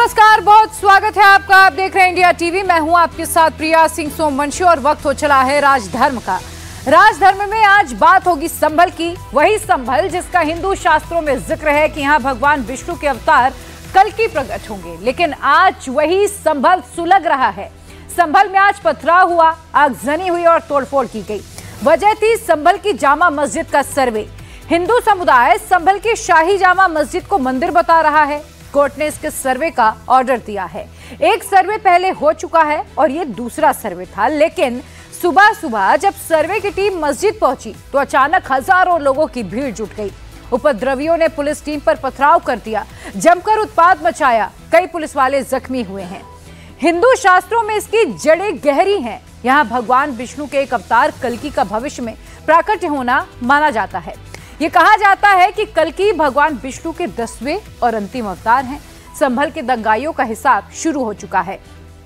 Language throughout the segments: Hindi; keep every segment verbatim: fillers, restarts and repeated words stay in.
नमस्कार, बहुत स्वागत है आपका। आप देख रहे हैं इंडिया टीवी। मैं हूं आपके साथ प्रिया सिंह सोमवंशी और वक्त हो चला है राजधर्म का। राजधर्म में आज बात होगी संभल की, वही संभल जिसका हिंदू शास्त्रों में जिक्र है कि यहाँ भगवान विष्णु के अवतार कल्कि प्रकट होंगे। लेकिन आज वही संभल सुलग रहा है। संभल में आज पथराव हुआ, आगजनी हुई और तोड़फोड़ की गई। वजह थी संभल की जामा मस्जिद का सर्वे। हिंदू समुदाय संभल की शाही जामा मस्जिद को मंदिर बता रहा है। कोर्ट ने इसके सर्वे का ऑर्डर दिया है। एक सर्वे पहले हो चुका है और ये दूसरा सर्वे था। लेकिन सुबह सुबह जब सर्वे की टीम मस्जिद पहुंची तो अचानक हजारों लोगों की भीड़ जुट गई। उपद्रवियों ने पुलिस टीम पर पथराव कर दिया, जमकर उत्पात मचाया। कई पुलिस वाले जख्मी हुए हैं। हिंदू शास्त्रों में इसकी जड़ें गहरी हैं। यहाँ भगवान विष्णु के एक अवतार कल्कि का भविष्य में प्राकट्य होना माना जाता है। ये कहा जाता है कि कल्कि भगवान विष्णु के दसवें और अंतिम अवतार हैं। संभल के दंगाइयों का हिसाब शुरू हो चुका है।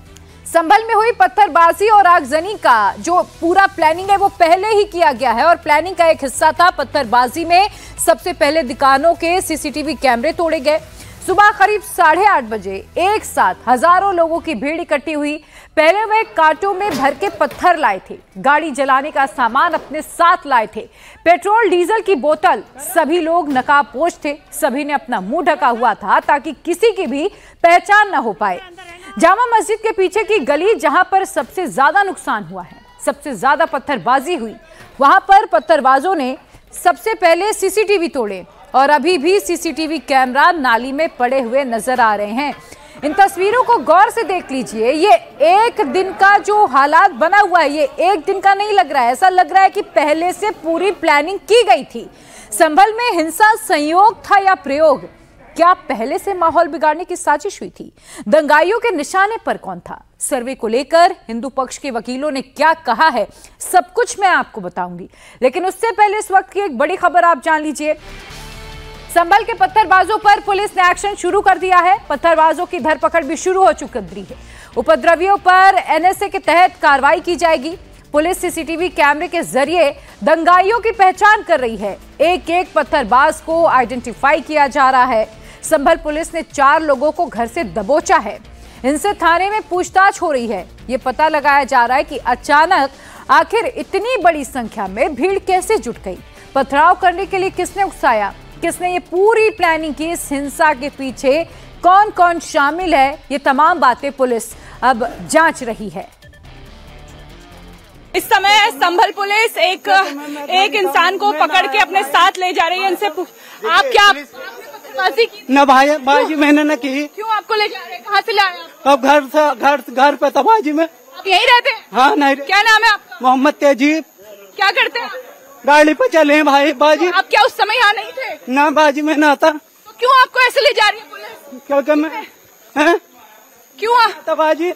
संभल में हुई पत्थरबाजी और आगजनी का जो पूरा प्लानिंग है वो पहले ही किया गया है और प्लानिंग का एक हिस्सा था पत्थरबाजी में सबसे पहले दुकानों के सीसीटीवी कैमरे तोड़े गए। सुबह करीब साढ़े आठ बजे एक साथ हजारों लोगों की भीड़ इकट्ठी हुई। पहले वे कांटों में भर के पत्थर लाए थे, गाड़ी जलाने का सामान अपने साथ लाए थे, पेट्रोल डीजल की बोतल। सभी लोग नकाबपोश थे, सभी ने अपना मुंह ढका हुआ था ताकि किसी की भी पहचान न हो पाए। जामा मस्जिद के पीछे की गली जहां पर सबसे ज्यादा नुकसान हुआ है, सबसे ज्यादा पत्थरबाजी हुई, वहां पर पत्थरबाजों ने सबसे पहले सीसीटीवी तोड़े और अभी भी सीसीटीवी कैमरा नाली में पड़े हुए नजर आ रहे हैं। इन तस्वीरों को गौर से देख लीजिए। ये एक दिन का जो हालात बना हुआ है, ये एक दिन का नहीं लग रहा है। ऐसा लग रहा है कि पहले से पूरी प्लानिंग की गई थी। संभल में हिंसा संयोग था या प्रयोग? क्या पहले से माहौल बिगाड़ने की साजिश हुई थी? दंगाइयों के निशाने पर कौन था? सर्वे को लेकर हिंदू पक्ष के वकीलों ने क्या कहा है, सब कुछ मैं आपको बताऊंगी। लेकिन उससे पहले इस वक्त की एक बड़ी खबर आप जान लीजिए। संभल के पत्थरबाजों पर पुलिस ने एक्शन शुरू कर दिया है। पत्थरबाजों की धरपकड़ भी शुरू हो चुकी है। उपद्रवियों पर एनएसए के तहत कार्रवाई की जाएगी। पुलिस सीसीटीवी कैमरे के जरिए दंगाइयों की पहचान कर रही है। एक एक पत्थरबाज को आइडेंटिफाई किया जा रहा है। संभल पुलिस ने चार लोगों को घर से दबोचा है। इनसे थाने में पूछताछ हो रही है। ये पता लगाया जा रहा है कि अचानक आखिर इतनी बड़ी संख्या में भीड़ कैसे जुट गई। पथराव करने के लिए किसने उकसाया, किसने ये पूरी प्लानिंग की, इस हिंसा के पीछे कौन कौन शामिल है, ये तमाम बातें पुलिस अब जांच रही है। इस समय संभल पुलिस एक एक इंसान को पकड़ के अपने साथ ले जा रही है। इनसे आप क्या पत्थरबाजी की? न भाई बाजी मैंने न की। क्यों आपको ले जा रहे हैं? कहाँ से लाए आप? अब घर से घर घर पे था बाजी में। आप यही रहते हैं? हाँ नहीं। क्या नाम है आपका? मोहम्मद तेजीब। क्या करते हैं? गाड़ी पे चले हैं भाई बाजी। आप क्या उस समय यहाँ नहीं थे? ना बाजी में ना था। तो क्यों आपको ऐसे ले जा रही है पुलिस? क्योंकि मैं है? क्यों तबाजी।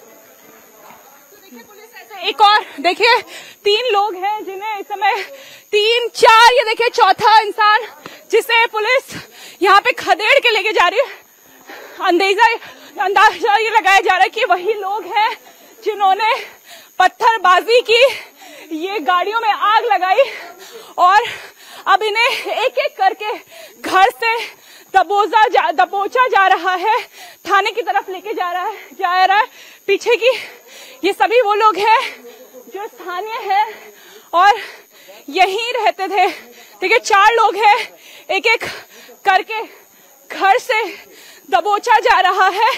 एक और देखिए, तीन लोग हैं जिन्हें इस समय तीन चार ये देखिए चौथा इंसान जिसे पुलिस यहाँ पे खदेड़ के लेके जा रही है। अंदेजा अंदाजा ये लगाया जा रहा है कि वही लोग हैं जिन्होंने पत्थरबाजी की, ये गाड़ियों में आग लगाई और अब इन्हें एक एक करके घर से दबोचा जा, दबोचा जा रहा है, थाने की तरफ लेके जा रहा है जा रहा है पीछे की ये सभी वो लोग हैं जो स्थानीय हैं और यहीं रहते थे। देखिए चार लोग हैं, एक एक करके घर से दबोचा जा रहा है।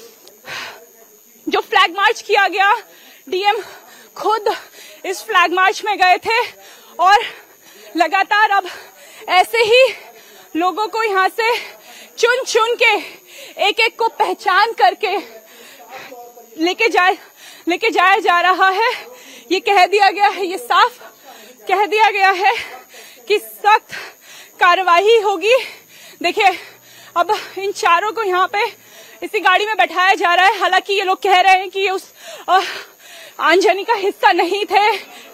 जो फ्लैग मार्च किया गया, डीएम खुद इस फ्लैग मार्च में गए थे और लगातार अब ऐसे ही लोगों को यहाँ से चुन चुन के एक एक को पहचान करके लेके जाए लेके जाया जा रहा है। ये कह दिया गया है, ये साफ कह दिया गया है कि सख्त कार्रवाई होगी। देखिए अब इन चारों को यहाँ पे इसी गाड़ी में बैठाया जा रहा है। हालांकि ये लोग कह रहे हैं कि ये उस आ, आंजनी का हिस्सा नहीं थे।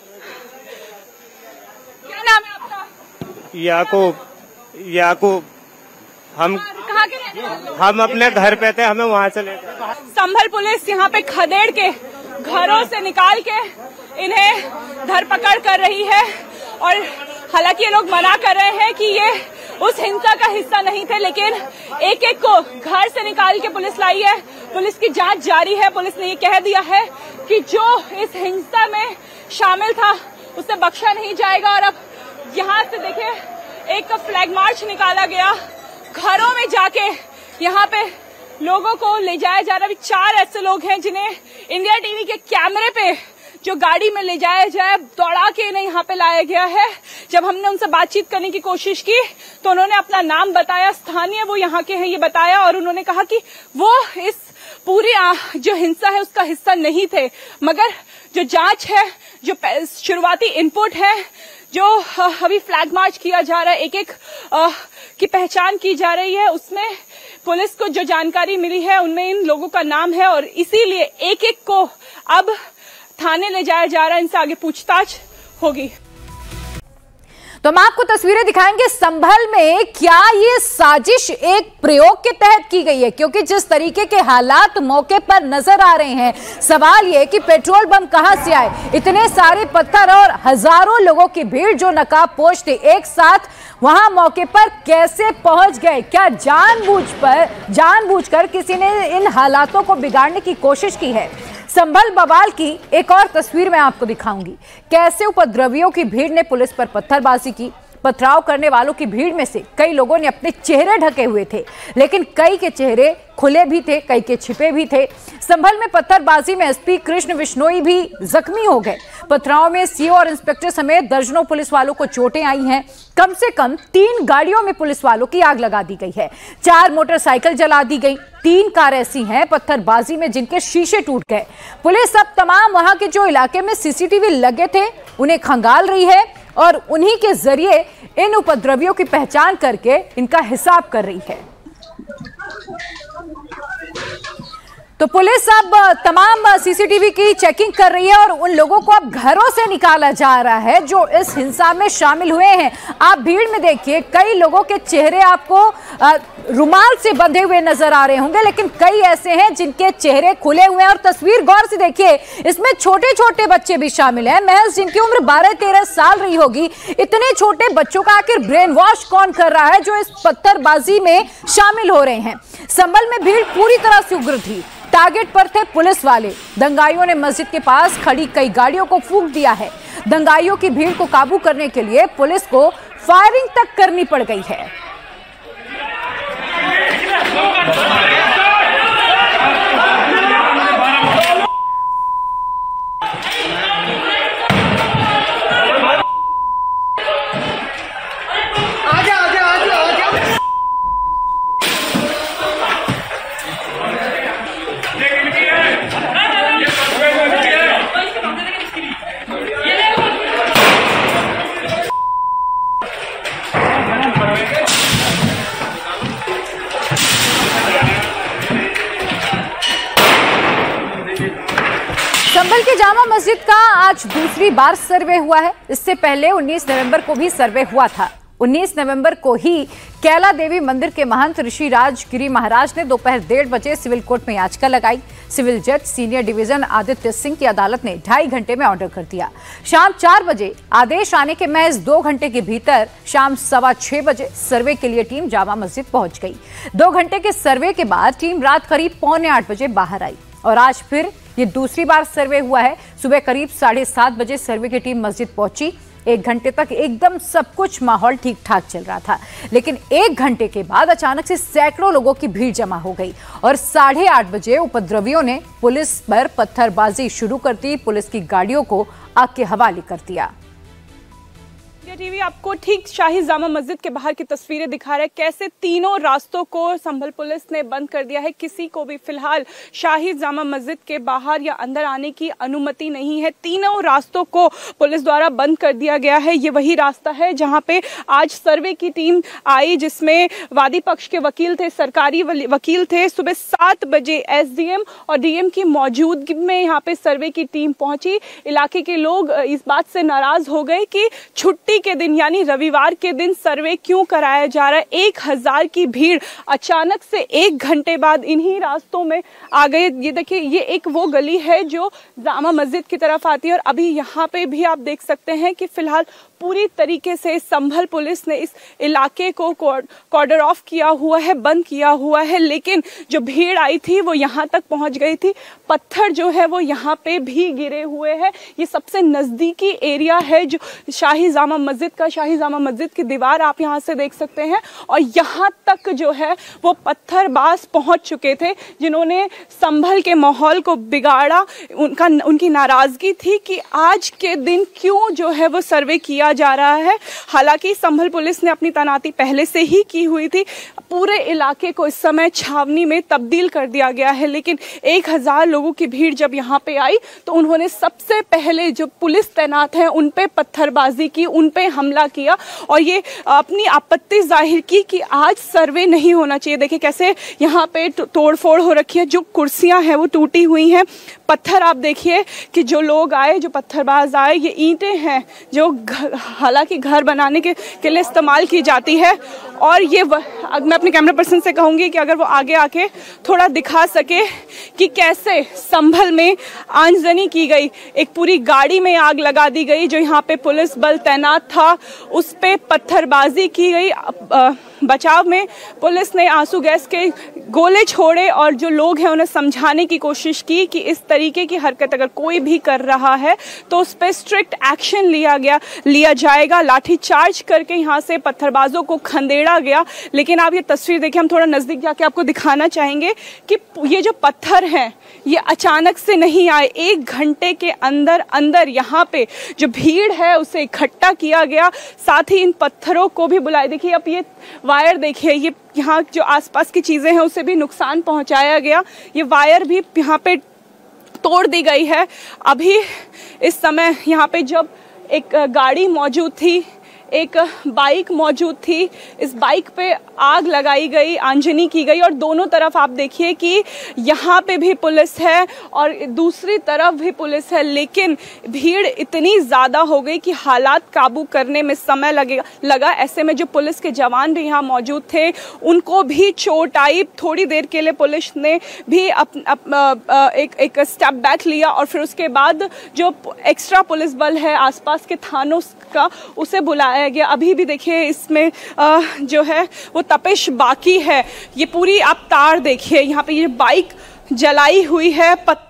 क्या नाम है आपका? याकूब। याकूब। हम कहाँ के रहने वाले? हम अपने घर पे थे, हमें वहाँ से ले गए। संभल पुलिस यहाँ पे खदेड़ के घरों से निकाल के इन्हें धरपकड़ कर रही है और हालांकि ये लोग मना कर रहे हैं कि ये उस हिंसा का हिस्सा नहीं थे, लेकिन एक एक को घर से निकाल के पुलिस लाई है। पुलिस की जांच जारी है। पुलिस ने ये कह दिया है कि जो इस हिंसा में शामिल था उसे बख्शा नहीं जाएगा। और अब यहाँ से देखिए एक फ्लैग मार्च निकाला गया, घरों में जाके यहाँ पे लोगों को ले जाया जा रहा है। चार ऐसे लोग हैं जिन्हें इंडिया टीवी के कैमरे पे जो गाड़ी में ले जाया जाए दौड़ा के इन्हें यहाँ पे लाया गया है। जब हमने उनसे बातचीत करने की कोशिश की तो उन्होंने अपना नाम बताया, स्थानीय वो यहाँ के हैं ये बताया, और उन्होंने कहा कि वो इस पूरी जो हिंसा है उसका हिस्सा नहीं थे, मगर जो जांच है, जो शुरुआती इनपुट है, जो अभी फ्लैग मार्च किया जा रहा है, एक एक की पहचान की जा रही है, उसमें पुलिस को जो जानकारी मिली है उनमें इन लोगों का नाम है और इसीलिए एक एक को अब थाने ले जाया जा रहा है। इनसे आगे पूछताछ होगी। तो हम आपको तस्वीरें दिखाएंगे संभल में क्या ये साजिश एक प्रयोग के तहत की गई है, क्योंकि जिस तरीके के हालात मौके पर नजर आ रहे हैं, सवाल ये कि पेट्रोल बम कहां से आए, इतने सारे पत्थर और हजारों लोगों की भीड़ जो नकाबपोश थे एक साथ वहां मौके पर कैसे पहुंच गए। क्या जानबूझ पर जानबूझकर किसी ने इन हालातों को बिगाड़ने की कोशिश की है। संभल बवाल की एक और तस्वीर मैं आपको दिखाऊंगी, कैसे उपद्रवियों की भीड़ ने पुलिस पर पत्थरबाजी की। पथराव करने वालों की भीड़ में से कई लोगों ने अपने चेहरे ढके हुए थे, लेकिन कई के चेहरे खुले भी थे, कई के छिपे भी थे। संभल में पत्थरबाजी में एसपी कृष्ण बिश्नोई भी जख्मी हो गए। पथराव में सीओ और इंस्पेक्टर समेत दर्जनों पुलिस वालों को चोटें आई हैं। कम से कम तीन गाड़ियों में पुलिस वालों की आग लगा दी गई है, चार मोटरसाइकिल जला दी गई, तीन कार ऐसी हैं पत्थरबाजी में जिनके शीशे टूट गए। पुलिस अब तमाम वहां के जो इलाके में सीसीटीवी लगे थे उन्हें खंगाल रही है और उन्हीं के जरिए इन उपद्रवियों की पहचान करके इनका हिसाब कर रही है। तो पुलिस अब तमाम सीसीटीवी की चेकिंग कर रही है और उन लोगों को अब घरों से निकाला जा रहा है जो इस हिंसा में शामिल हुए हैं। आप भीड़ में देखिए, कई लोगों के चेहरे आपको रुमाल से बंधे हुए नजर आ रहे होंगे, लेकिन कई ऐसे हैं जिनके चेहरे खुले हुए हैं। और तस्वीर गौर से देखिए, इसमें छोटे छोटे बच्चे भी शामिल हैं, महज जिनकी उम्र बारह तेरह साल रही होगी। इतने छोटे बच्चों का आखिर ब्रेन वॉश कौन कर रहा है जो इस पत्थरबाजी में शामिल हो रहे हैं। संभल में भीड़ पूरी तरह से उग्र थी, टारगेट पर थे पुलिस वाले। दंगाइयों ने मस्जिद के पास खड़ी कई गाड़ियों को फूंक दिया है। दंगाइयों की भीड़ को काबू करने के लिए पुलिस को फायरिंग तक करनी पड़ गई है। संभल की जामा मस्जिद का आज दूसरी बार सर्वे हुआ है। इससे पहले उन्नीस नवंबर को भी सर्वे हुआ था। उन्नीस नवंबर को ही कैला देवी मंदिर के महंत ऋषि राजगिरी महाराज ने दोपहर डेढ़ बजे सिविल कोर्ट में याचिका लगाई। सिविल जज सीनियर डिवीजन आदित्य सिंह की अदालत ने ढाई घंटे में ऑर्डर कर दिया। शाम चार बजे आदेश आने के महज दो घंटे के भीतर शाम सवा छह बजे सर्वे के लिए टीम जामा मस्जिद पहुंच गई। दो घंटे के सर्वे के बाद टीम रात करीब पौने आठ बजे बाहर आई और आज फिर ये दूसरी बार सर्वे हुआ है। सुबह करीब साढ़े सात बजे सर्वे की टीम मस्जिद पहुंची। एक घंटे तक एकदम सब कुछ माहौल ठीक ठाक चल रहा था, लेकिन एक घंटे के बाद अचानक से सैकड़ों लोगों की भीड़ जमा हो गई और साढ़े आठ बजे उपद्रवियों ने पुलिस पर पत्थरबाजी शुरू कर दी। पुलिस की गाड़ियों को आग के हवाले कर दिया। टीवी आपको ठीक शाही जामा मस्जिद के बाहर की तस्वीरें दिखा रहा है, कैसे तीनों रास्तों को संभल पुलिस ने बंद कर दिया है। किसी को भी फिलहाल शाही जामा मस्जिद के बाहर या अंदर आने की अनुमति नहीं है। तीनों रास्तों को पुलिस द्वारा बंद कर दिया गया है। ये वही रास्ता है जहां पे आज सर्वे की टीम आई, जिसमें वादी पक्ष के वकील थे, सरकारी वकील थे। सुबह सात बजे एसडीएम और डीएम की मौजूदगी में यहाँ पे सर्वे की टीम पहुंची। इलाके के लोग इस बात से नाराज हो गए कि छुट्टी के दिन यानी रविवार के दिन सर्वे क्यों कराया जा रहा है। एक हजार की भीड़ अचानक से एक घंटे बाद इन्हीं रास्तों में आ गए। ये देखिए, ये एक वो गली है जो जामा मस्जिद की तरफ आती है और अभी यहाँ पे भी आप देख सकते हैं कि फिलहाल पूरी तरीके से संभल पुलिस ने इस इलाके को कॉर्डर ऑफ किया हुआ है, बंद किया हुआ है, लेकिन जो भीड़ आई थी वो यहाँ तक पहुँच गई थी। पत्थर जो है वो यहाँ पे भी गिरे हुए हैं। ये सबसे नज़दीकी एरिया है जो शाही जामा मस्जिद का, शाही जामा मस्जिद की दीवार आप यहाँ से देख सकते हैं, और यहाँ तक जो है वो पत्थरबाज पहुँच चुके थे जिन्होंने संभल के माहौल को बिगाड़ा। उनका उनकी नाराज़गी थी कि आज के दिन क्यों जो है वो सर्वे किया जा रहा है। हालांकि संभल पुलिस ने अपनी तैनाती पहले से ही की हुई थी, पूरे इलाके को इस समय छावनी में तब्दील कर दिया गया है, लेकिन एक हजार लोगों की भीड़ जब यहाँ पे आई तो उन्होंने सबसे पहले जो पुलिस तैनात है उन पे पत्थरबाजी की, उन पे हमला किया और ये अपनी आपत्ति जाहिर की कि आज सर्वे नहीं होना चाहिए। देखिए कैसे यहाँ पे तोड़फोड़ हो रखी है, जो कुर्सियां हैं वो टूटी हुई हैं। पत्थर आप देखिए कि जो लोग आए, जो पत्थरबाज आए, ये ईंटें हैं जो हालांकि घर बनाने के, के लिए इस्तेमाल की जाती है। और ये व, मैं अपने कैमरा पर्सन से कहूँगी कि अगर वो आगे आके थोड़ा दिखा सके कि कैसे संभल में आगजनी की गई, एक पूरी गाड़ी में आग लगा दी गई जो यहाँ पे पुलिस बल तैनात था, उस पे पत्थरबाजी की गई। आ, बचाव में पुलिस ने आंसू गैस के गोले छोड़े और जो लोग हैं उन्हें समझाने की कोशिश की कि इस तरीके की हरकत अगर कोई भी कर रहा है तो उस पर स्ट्रिक्ट एक्शन लिया गया लिया जाएगा। लाठी चार्ज करके यहाँ से पत्थरबाजों को खंदेड़ा गया। लेकिन आप ये तस्वीर देखिए, हम थोड़ा नजदीक जाके आपको दिखाना चाहेंगे कि ये जो पत्थर हैं ये अचानक से नहीं आए, एक घंटे के अंदर अंदर यहाँ पे जो भीड़ है उसे इकट्ठा किया गया। साथ ही इन पत्थरों को भी बुलाए, देखिए अब ये वायर देखिए, ये यहाँ जो आसपास की चीजें हैं उसे भी नुकसान पहुंचाया गया। ये वायर भी यहाँ पे तोड़ दी गई है। अभी इस समय यहाँ पे जब एक गाड़ी मौजूद थी, एक बाइक मौजूद थी, इस बाइक पे आग लगाई गई, आंजनी की गई और दोनों तरफ आप देखिए कि यहाँ पे भी पुलिस है और दूसरी तरफ भी पुलिस है, लेकिन भीड़ इतनी ज़्यादा हो गई कि हालात काबू करने में समय लगेगा लगा। ऐसे में जो पुलिस के जवान भी यहाँ मौजूद थे उनको भी चोट आई। थोड़ी देर के लिए पुलिस ने भी अप, अप, अप, एक एक स्टेप बैक लिया और फिर उसके बाद जो एक्स्ट्रा पुलिस बल है आसपास के थानों का उसे बुलाया गया। अभी भी देखिए इसमें आ, जो है वो तपिश बाकी है। ये पूरी आप तार देखिए, यहाँ पे ये बाइक जलाई हुई है। पत...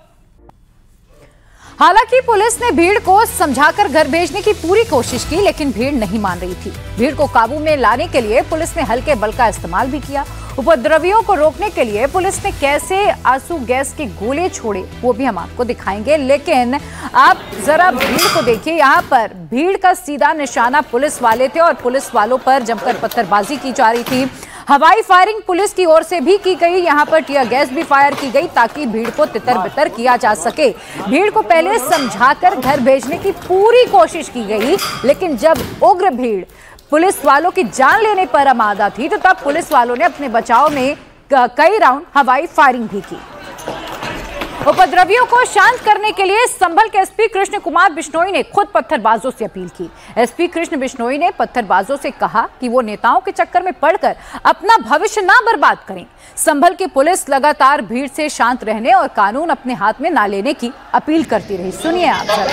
हालांकि पुलिस ने भीड़ को समझाकर घर भेजने की पूरी कोशिश की, लेकिन भीड़ नहीं मान रही थी। भीड़ को काबू में लाने के लिए पुलिस ने हल्के बल का इस्तेमाल भी किया। उपद्रवियों को रोकने के लिए पुलिस ने कैसे आंसू गैस के गोले छोड़े वो भी हम आपको दिखाएंगे, लेकिन आप जरा भीड़ को देखिए। यहाँ पर भीड़ का सीधा निशाना पुलिस वाले थे और पुलिस वालों पर जमकर पत्थरबाजी की जा रही थी। हवाई फायरिंग पुलिस की ओर से भी की गई, यहाँ पर टियर गैस भी फायर की गई ताकि भीड़ को तितर बितर किया जा सके। भीड़ को पहले समझाकर घर भेजने की पूरी कोशिश की गई, लेकिन जब उग्र भीड़ पुलिस वालों की जान लेने पर आमादा थी तो तब पुलिस वालों ने अपने बचाव में कई राउंड हवाई फायरिंग भी की। उपद्रवियों को शांत करने के लिए संभल के एसपी कृष्ण कुमार बिश्नोई ने खुद पत्थरबाजों से अपील की। एसपी कृष्ण बिश्नोई ने पत्थरबाजों से कहा कि वो नेताओं के चक्कर में पड़कर अपना भविष्य ना बर्बाद करें। संभल की पुलिस लगातार भीड़ से शांत रहने और कानून अपने हाथ में ना लेने की अपील करती रही। सुनिए आप जरा।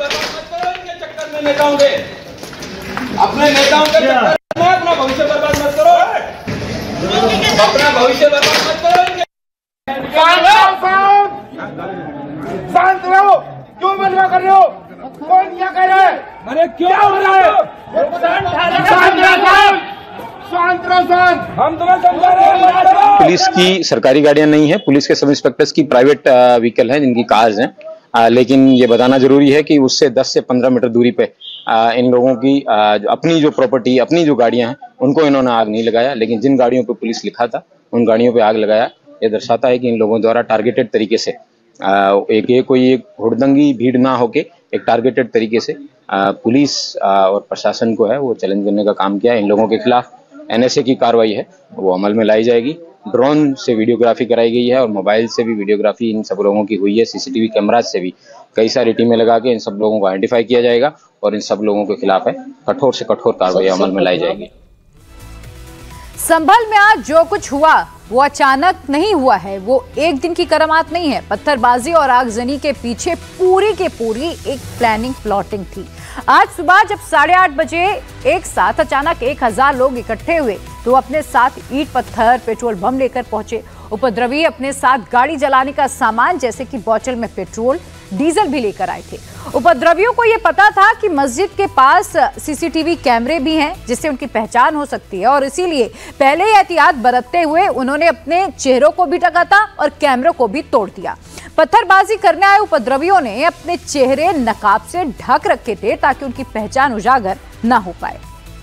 अपने नेताओं के चक्कर में अपना भविष्य बर्बाद मत करो, अपना भविष्य बर्बाद मत करो। शांत रहो, क्यों बदला कर रहे हो? कौन क्या कर रहा है? अरे क्यों हो रहा है? शांत रहो, शांत रहो, शांत। हम तुम्हें समझा रहे हैं। पुलिस की सरकारी गाड़ियां नहीं है, पुलिस के सब इंस्पेक्टर्स की प्राइवेट व्हीकल है जिनकी कार्स हैं। आ, लेकिन ये बताना जरूरी है कि उससे दस से पंद्रह मीटर दूरी पे आ, इन लोगों की आ, जो अपनी जो प्रॉपर्टी, अपनी जो गाड़ियां हैं उनको इन्होंने आग नहीं लगाया, लेकिन जिन गाड़ियों पे पुलिस लिखा था उन गाड़ियों पे आग लगाया। ये दर्शाता है कि इन लोगों द्वारा टारगेटेड तरीके से आ, एक ये कोई एक हुड़दंगी भीड़ ना होके एक टारगेटेड तरीके से आ, पुलिस आ, और प्रशासन को है वो चैलेंज करने का काम किया। इन लोगों के खिलाफ एनएसए की कार्रवाई है वो अमल में लाई जाएगी। ड्रोन से वीडियोग्राफी कराई गई है और मोबाइल से भी वीडियोग्राफी इन सब लोगों की हुई है। सीसीटीवी कैमराज से भी कई सारी टीमें लगा के इन सब लोगों को आइडेंटिफाई किया जाएगा और इन सब लोगों के खिलाफ है कठोर से कठोर कार्रवाई अमल में लाई जाएगी। संभल में आज जो कुछ हुआ वो अचानक नहीं हुआ है, वो एक दिन की करामात नहीं है। पत्थरबाजी और आगजनी के पीछे पूरी के पूरी एक प्लानिंग प्लॉटिंग थी। आज सुबह जब साढ़े आठ बजे एक साथ अचानक एक हजार लोग इकट्ठे हुए तो अपने साथ ईंट पत्थर पेट्रोल बम लेकर पहुंचे। उपद्रवी अपने साथ गाड़ी जलाने का सामान जैसे कि बोतल में पेट्रोल डीजल भी लेकर आए थे। उपद्रवियों को यह पता था कि मस्जिद के पास सीसीटीवी कैमरे भी हैं जिससे उनकी पहचान हो सकती है और इसीलिए पहले ही एहतियात बरतते हुए उन्होंने अपने चेहरों को भी ढका था और कैमरों को भी तोड़ दिया। पत्थरबाजी करने आए उपद्रवियों ने अपने चेहरे नकाब से ढक रखे थे ताकि उनकी पहचान उजागर न हो पाए।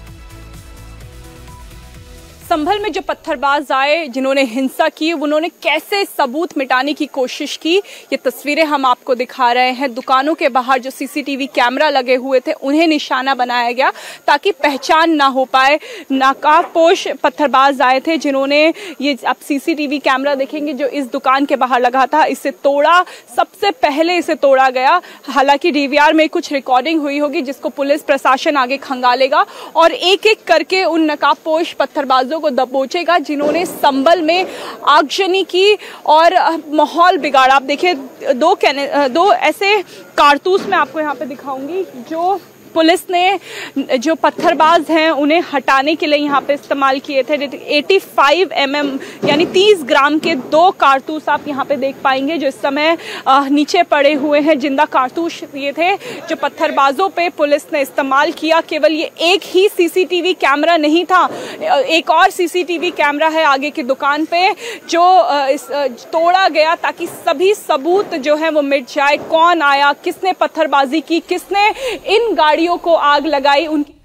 संभल में जो पत्थरबाज आए, जिन्होंने हिंसा की, उन्होंने कैसे सबूत मिटाने की कोशिश की, ये तस्वीरें हम आपको दिखा रहे हैं। दुकानों के बाहर जो सीसीटीवी कैमरा लगे हुए थे उन्हें निशाना बनाया गया ताकि पहचान ना हो पाए। नकाबपोश पत्थरबाज आए थे जिन्होंने, ये आप सीसीटीवी कैमरा देखेंगे जो इस दुकान के बाहर लगा था, इसे तोड़ा। सबसे पहले इसे तोड़ा गया। हालांकि डीवीआर में कुछ रिकॉर्डिंग हुई होगी जिसको पुलिस प्रशासन आगे खंगालेगा और एक एक करके उन नकाबपोश पत्थरबाजों को दबोचेगा जिन्होंने संभल में आगजनी की और माहौल बिगाड़ा। आप देखिए दो दो ऐसे कारतूस मैं आपको यहाँ पे दिखाऊंगी जो पुलिस ने, जो पत्थरबाज हैं उन्हें हटाने के लिए यहाँ पे इस्तेमाल किए थे। पचासी एम एम यानी तीस ग्राम के दो कारतूस आप यहाँ पे देख पाएंगे जो इस समय नीचे पड़े हुए हैं। जिंदा कारतूस ये थे जो पत्थरबाजों पे पुलिस ने इस्तेमाल किया। केवल ये एक ही सीसीटीवी कैमरा नहीं था, एक और सीसीटीवी कैमरा है आगे की दुकान पे जो इस, तोड़ा गया ताकि सभी सबूत जो है वो मिट जाए। कौन आया, किसने पत्थरबाजी की, किसने इन गाड़ी को आग लगाई। उनकी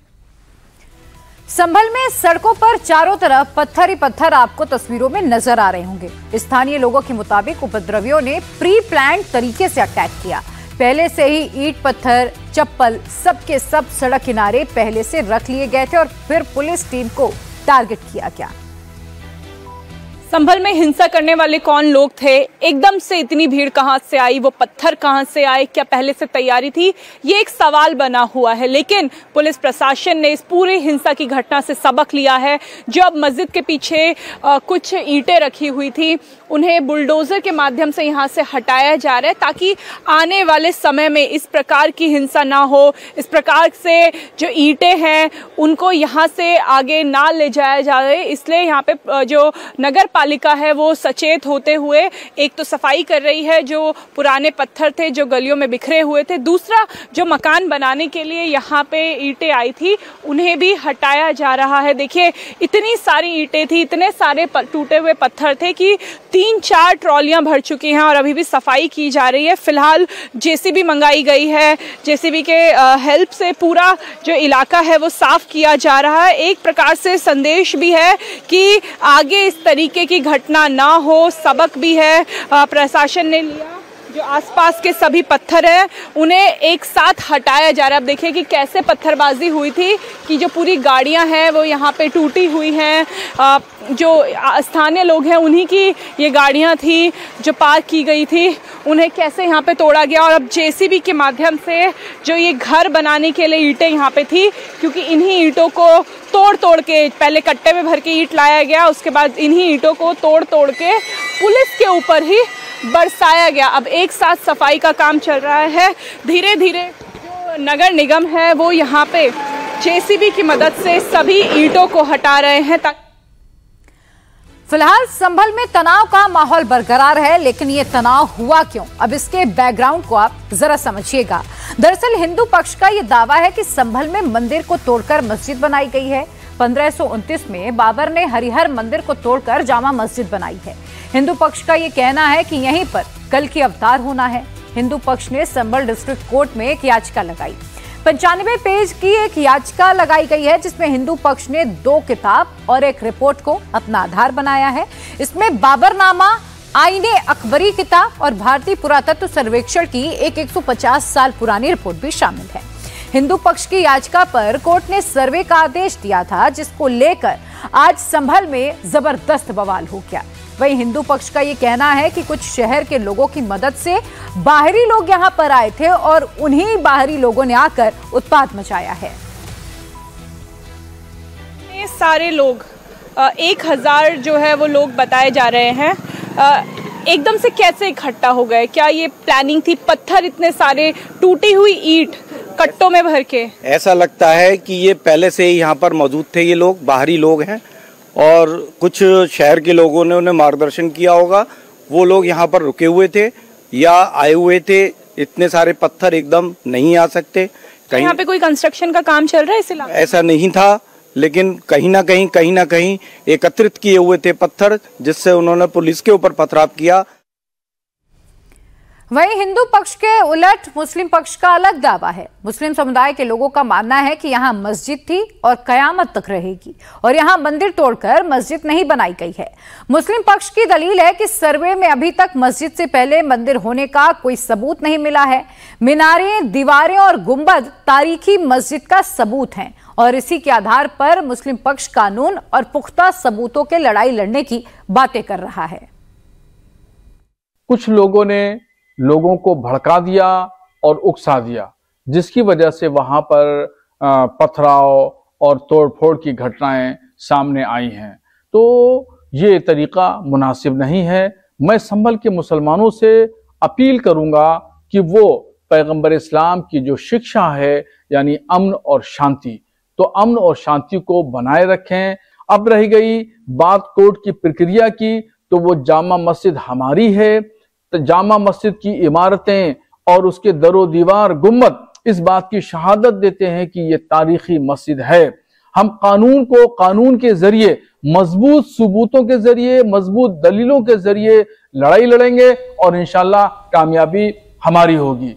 संभल में सड़कों पर चारों तरफ पत्थर ही पत्थर आपको तस्वीरों में नजर आ रहे होंगे। स्थानीय लोगों के मुताबिक उपद्रवियों ने प्री प्लान तरीके से अटैक किया। पहले से ही ईंट पत्थर चप्पल सब के सब सड़क किनारे पहले से रख लिए गए थे और फिर पुलिस टीम को टारगेट किया गया। संभल में हिंसा करने वाले कौन लोग थे, एकदम से इतनी भीड़ कहां से आई, वो पत्थर कहां से आए, क्या पहले से तैयारी थी, ये एक सवाल बना हुआ है। लेकिन पुलिस प्रशासन ने इस पूरी हिंसा की घटना से सबक लिया है। जो अब मस्जिद के पीछे आ, कुछ ईंटें रखी हुई थी उन्हें बुलडोजर के माध्यम से यहां से हटाया जा रहा है ताकि आने वाले समय में इस प्रकार की हिंसा ना हो। इस प्रकार से जो ईंटें हैं उनको यहां से आगे ना ले जाया जाए, इसलिए यहाँ पे जो नगर पालिका है वो सचेत होते हुए एक तो सफाई कर रही है जो पुराने पत्थर थे जो गलियों में बिखरे हुए थे, दूसरा जो मकान बनाने के लिए यहाँ पे ईंटें आई थी उन्हें भी हटाया जा रहा है। देखिए इतनी सारी ईंटें थी, इतने सारे टूटे हुए पत्थर थे कि तीन चार ट्रॉलियां भर चुकी हैं और अभी भी सफाई की जा रही है। फिलहाल जेसीबी मंगाई गई है, जेसीबी के हेल्प से पूरा जो इलाका है वो साफ किया जा रहा है। एक प्रकार से संदेश भी है कि आगे इस तरीके की घटना ना हो, सबक भी है प्रशासन ने लिया। जो आसपास के सभी पत्थर हैं उन्हें एक साथ हटाया जा रहा है। अब देखिए कि कैसे पत्थरबाजी हुई थी कि जो पूरी गाड़ियां हैं वो यहाँ पे टूटी हुई हैं। जो स्थानीय लोग हैं उन्हीं की ये गाड़ियां थी जो पार्क की गई थी, उन्हें कैसे यहाँ पे तोड़ा गया। और अब जेसीबी के माध्यम से जो ये घर बनाने के लिए ईंटें यहाँ पे थी, क्योंकि इन्हीं ईंटों को तोड़ तोड़ के, पहले कट्टे में भर के ईंट लाया गया, उसके बाद इन्हीं ईंटों को तोड़ तोड़ के पुलिस के ऊपर ही बरसाया गया। अब एक साथ सफाई का काम चल रहा है। धीरे धीरे जो नगर निगम है वो यहाँ पे जेसीबी की मदद से सभी ईंटों को हटा रहे हैं। फिलहाल संभल में तनाव का माहौल बरकरार है, लेकिन ये तनाव हुआ क्यों, अब इसके बैकग्राउंड को आप जरा समझिएगा। दरअसल हिंदू पक्ष का ये दावा है कि संभल में मंदिर को तोड़कर मस्जिद बनाई गई है। पंद्रह सौ उनतीस में बाबर ने हरिहर मंदिर को तोड़कर जामा मस्जिद बनाई है। हिंदू पक्ष का ये कहना है कि यहीं पर कल की अवतार होना है। हिंदू पक्ष ने संभल डिस्ट्रिक्ट कोर्ट में एक याचिका लगाई। पंचानवे पेज की एक याचिका लगाई गई है जिसमें हिंदू पक्ष ने दो किताब और एक रिपोर्ट को अपना आधार बनाया है। इसमें बाबरनामा, आईने अकबरी किताब और भारतीय पुरातत्व सर्वेक्षण की एक एक सौ पचास साल पुरानी रिपोर्ट भी शामिल है। हिंदू पक्ष की याचिका पर कोर्ट ने सर्वे का आदेश दिया था, जिसको लेकर आज संभल में जबरदस्त बवाल हो गया। वहीं हिंदू पक्ष का ये कहना है कि कुछ शहर के लोगों की मदद से बाहरी लोग यहां पर आए थे और उन्हीं बाहरी लोगों ने आकर उत्पात मचाया है। ये सारे लोग एक हजार जो है वो लोग बताए जा रहे हैं। एकदम से कैसे इकट्ठा हो गए? क्या ये प्लानिंग थी? पत्थर इतने सारे, टूटी हुई ईंट कट्टों में भर के। ऐसा लगता है कि ये पहले से ही यहाँ पर मौजूद थे। ये लोग बाहरी लोग हैं और कुछ शहर के लोगों ने उन्हें मार्गदर्शन किया होगा। वो लोग यहाँ पर रुके हुए थे या आए हुए थे। इतने सारे पत्थर एकदम नहीं आ सकते। कहीं यहाँ पे कोई कंस्ट्रक्शन का काम चल रहा है इस इलाके? ऐसा नहीं था, लेकिन कहीं ना कहीं कहीं ना कहीं एकत्रित किए हुए थे पत्थर, जिससे उन्होंने पुलिस के ऊपर पथराव किया। वहीं हिंदू पक्ष के उलट मुस्लिम पक्ष का अलग दावा है। मुस्लिम समुदाय के लोगों का मानना है कि यहाँ मस्जिद थी और कयामत तक रहेगी और यहाँ मंदिर तोड़कर मस्जिद नहीं बनाई गई है। मुस्लिम पक्ष की दलील है कि सर्वे में अभी तक मस्जिद से पहले मंदिर होने का कोई सबूत नहीं मिला है। मीनारें, दीवारें और गुंबद तारीखी मस्जिद का सबूत हैं और इसी के आधार पर मुस्लिम पक्ष कानून और पुख्ता सबूतों के लड़ाई लड़ने की बातें कर रहा है। कुछ लोगों ने लोगों को भड़का दिया और उकसा दिया, जिसकी वजह से वहां पर पथराव और तोड़फोड़ की घटनाएं सामने आई हैं। तो ये तरीका मुनासिब नहीं है। मैं संभल के मुसलमानों से अपील करूंगा कि वो पैगंबर इस्लाम की जो शिक्षा है, यानी अमन और शांति, तो अमन और शांति को बनाए रखें। अब रह गई बात कोर्ट की प्रक्रिया की, तो वो जामा मस्जिद हमारी है। तो जामा मस्जिद की इमारतें और उसके दरो दीवार, गुम्बद इस बात की शहादत देते हैं कि ये तारीखी मस्जिद है। हम कानून को कानून के जरिए, मजबूत सबूतों के जरिए, मजबूत दलीलों के जरिए लड़ाई लड़ेंगे और इंशाल्लाह कामयाबी हमारी होगी।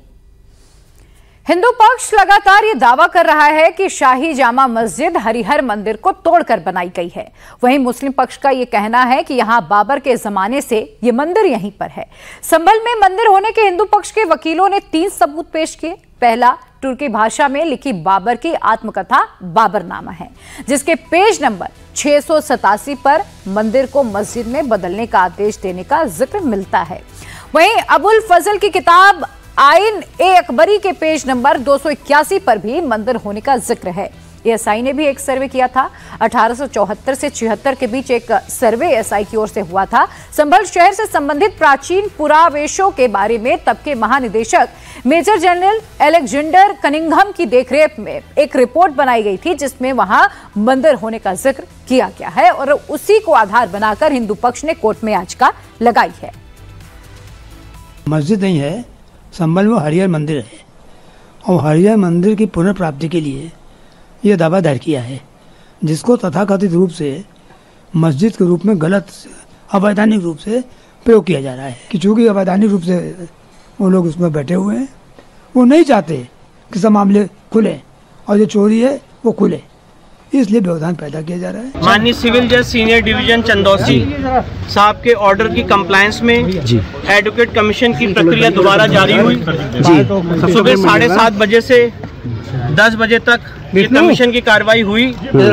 हिंदू पक्ष लगातार ये दावा कर रहा है कि शाही जामा मस्जिद हरिहर मंदिर को तोड़कर बनाई गई है। वहीं मुस्लिम पक्ष का ये कहना है कि यहाँ बाबर के जमाने से ये मंदिर यहीं पर है। संभल में मंदिर होने के हिंदू पक्ष के वकीलों ने तीन सबूत पेश किए। पहला, तुर्की भाषा में लिखी बाबर की आत्मकथा बाबरनामा है, जिसके पेज नंबर छह सौ सतासी पर मंदिर को मस्जिद में बदलने का आदेश देने का जिक्र मिलता है। वहीं अबुल फजल की किताब आइन ए अकबरी के पेज नंबर दो सौ इक्यासी पर भी मंदिर होने का जिक्र है। एएसआई ने भी एक सर्वे किया था। अठारह सौ चौहत्तर से छिहत्तर के बीच एक सर्वे एएसआई की ओर से हुआ था। संभल शहर से संबंधित प्राचीन पुरावेशों के बारे में तब के महानिदेशक मेजर जनरल एलेक्जेंडर कनिंघम की देखरेख में एक रिपोर्ट बनाई गई थी, जिसमें वहां मंदिर होने का जिक्र किया गया है और उसी को आधार बनाकर हिंदू पक्ष ने कोर्ट में याचिका लगाई है। मस्जिद नहीं है, संभल में हरिहर मंदिर है और हरिहर मंदिर की पुनर्प्राप्ति के लिए यह दावा दायर किया है, जिसको तथाकथित रूप से मस्जिद के रूप में गलत अवैधानिक रूप से प्रयोग किया जा रहा है कि चूंकि अवैधानिक रूप से वो लोग उसमें बैठे हुए हैं, वो नहीं चाहते कि सब मामले खुले और जो चोरी है वो खुले, इसलिए व्यवधान पैदा किया जा रहा है। माननीय सिविल जज सीनियर डिवीजन चंदौसी साहब के ऑर्डर की कंप्लायंस में एडवोकेट कमीशन की प्रक्रिया दोबारा जारी हुई। सुबह साढ़े सात बजे से दस बजे तक ये कमीशन की कार्रवाई हुई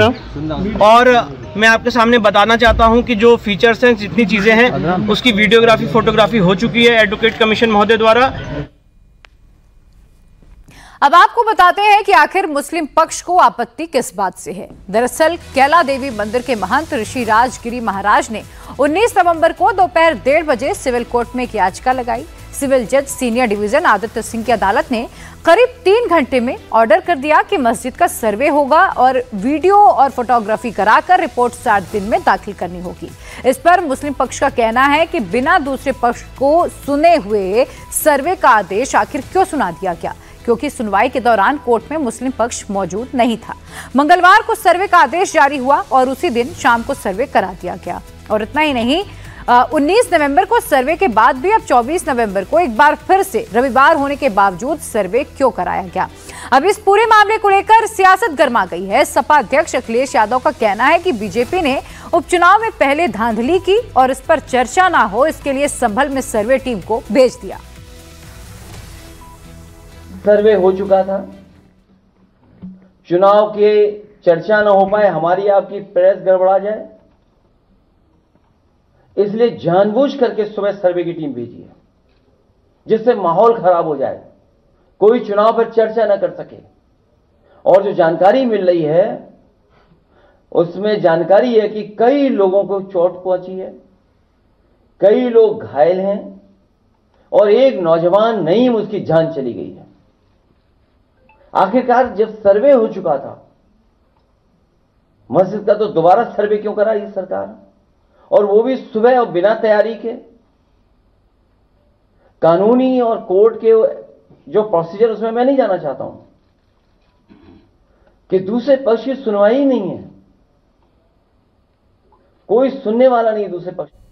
और मैं आपके सामने बताना चाहता हूं कि जो फीचर्स हैं, जितनी चीजें हैं, उसकी वीडियोग्राफी, फोटोग्राफी हो चुकी है एडवोकेट कमीशन महोदय द्वारा। अब आपको बताते हैं कि आखिर मुस्लिम पक्ष को आपत्ति किस बात से है। दरअसल कैला देवी मंदिर के महंत ऋषि राजगिरी महाराज ने उन्नीस नवंबर को दोपहर डेढ़ बजे सिविल कोर्ट में एक याचिका लगाई। सिविल जज सीनियर डिवीजन आदित्य सिंह की अदालत ने करीब तीन घंटे में ऑर्डर कर दिया कि मस्जिद का सर्वे होगा और वीडियो और फोटोग्राफी कराकर रिपोर्ट साठ दिन में दाखिल करनी होगी। इस पर मुस्लिम पक्ष का कहना है कि बिना दूसरे पक्ष को सुने हुए सर्वे का आदेश आखिर क्यों सुना दिया गया, क्योंकि सुनवाई के दौरान कोर्ट में मुस्लिम पक्ष मौजूद नहीं था। मंगलवार को सर्वे का आदेश जारी हुआ और उसी दिन शाम को सर्वे करा दिया गया। और इतना ही नहीं, उन्नीस नवंबर को सर्वे के बाद भी अब चौबीस नवंबर को एक बार फिर से रविवार होने के बावजूद सर्वे क्यों कराया गया। अब इस पूरे मामले को लेकर सियासत गर्मा गई है। सपा अध्यक्ष अखिलेश यादव का कहना है कि बीजेपी ने उपचुनाव में पहले धांधली की और इस पर चर्चा ना हो, इसके लिए संभल में सर्वे टीम को भेज दिया। सर्वे हो चुका था, चुनाव के चर्चा न हो पाए, हमारी आपकी प्रेस गड़बड़ा जाए, इसलिए जानबूझ करके सुबह सर्वे की टीम भेजी है, जिससे माहौल खराब हो जाए, कोई चुनाव पर चर्चा न कर सके। और जो जानकारी मिल रही है उसमें जानकारी है कि कई लोगों को चोट पहुंची है, कई लोग घायल हैं और एक नौजवान नईम उसकी जान चली गई है। आखिरकार जब सर्वे हो चुका था मस्जिद का, तो दोबारा सर्वे क्यों करा ये सरकार, और वो भी सुबह और बिना तैयारी के। कानूनी और कोर्ट के जो प्रोसीजर, उसमें मैं नहीं जाना चाहता हूं कि दूसरे पक्ष की सुनवाई नहीं है, कोई सुनने वाला नहीं है दूसरे पक्ष।